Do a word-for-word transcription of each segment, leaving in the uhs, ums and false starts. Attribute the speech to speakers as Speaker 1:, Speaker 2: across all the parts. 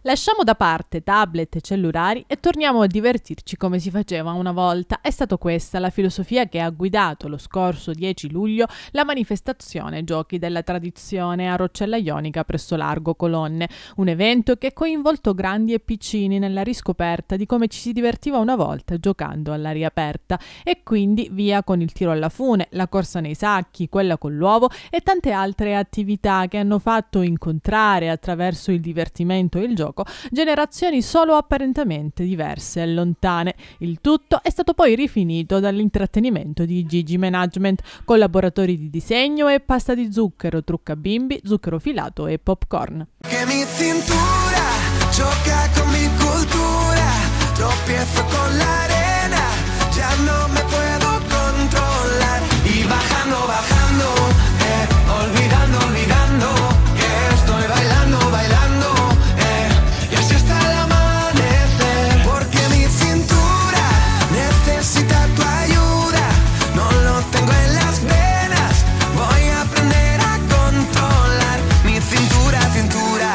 Speaker 1: Lasciamo da parte tablet e cellulari e torniamo a divertirci come si faceva una volta. È stata questa la filosofia che ha guidato lo scorso dieci luglio la manifestazione Giochi della Tradizione a Roccella Ionica presso Largo Colonne, un evento che ha coinvolto grandi e piccini nella riscoperta di come ci si divertiva una volta giocando all'aria aperta, e quindi via con il tiro alla fune, la corsa nei sacchi, quella con l'uovo e tante altre attività che hanno fatto incontrare attraverso il divertimento e il gioco generazioni solo apparentemente diverse e lontane. Il tutto è stato poi rifinito dall'intrattenimento di Gigi Management, con laboratori di disegno e pasta di zucchero, trucca bimbi, zucchero filato e popcorn.
Speaker 2: Que mi cintura choca con mi cultura, tropiezo con la arena, ya no me puedo controlar. Y bajando, bajando, eh, olvidando, olvidando, que estoy bailando, bailando, eh, y así hasta el amanecer. Porque mi cintura necesita tu ayuda, no lo tengo en las venas, voy a aprender a controlar mi cintura, cintura.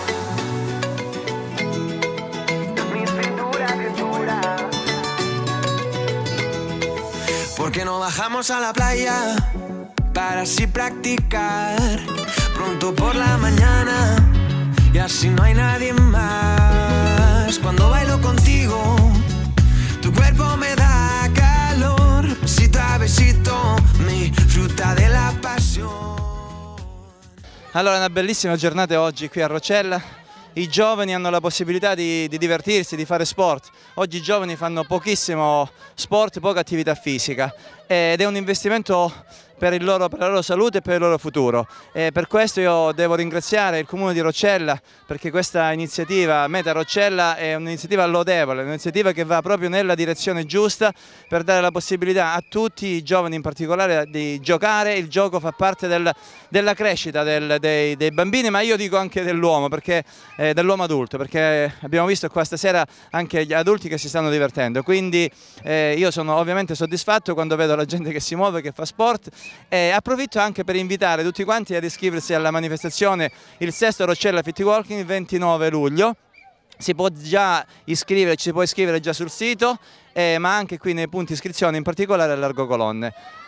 Speaker 2: Mi cintura, cintura. Porque no bajamos a la playa para así practicar pronto por la mañana y así no hay nadie más. Cuando bailo contigo tu cuerpo me da calor, besito a besito mi fruta della passione.
Speaker 3: Allora, è una bellissima giornata oggi qui a Roccella. I giovani hanno la possibilità di, di divertirsi, di fare sport. Oggi i giovani fanno pochissimo sport, poca attività fisica, ed è un investimento per, il loro, per la loro salute e per il loro futuro. E per questo io devo ringraziare il Comune di Roccella, perché questa iniziativa Meta Roccella è un'iniziativa lodevole, un'iniziativa che va proprio nella direzione giusta per dare la possibilità a tutti i giovani in particolare di giocare. Il gioco fa parte del, della crescita del, dei, dei bambini, ma io dico anche dell'uomo, perché eh, dell'uomo adulto, perché abbiamo visto qua stasera anche gli adulti che si stanno divertendo. Quindi eh, io sono ovviamente soddisfatto quando vedo la gente che si muove, che fa sport. E approfitto anche per invitare tutti quanti ad iscriversi alla manifestazione il sesto Roccella Fit Walking il ventinove luglio. Si può già iscrivere, ci si può iscrivere già sul sito, eh, ma anche qui nei punti iscrizione, in particolare a Largo Colonne.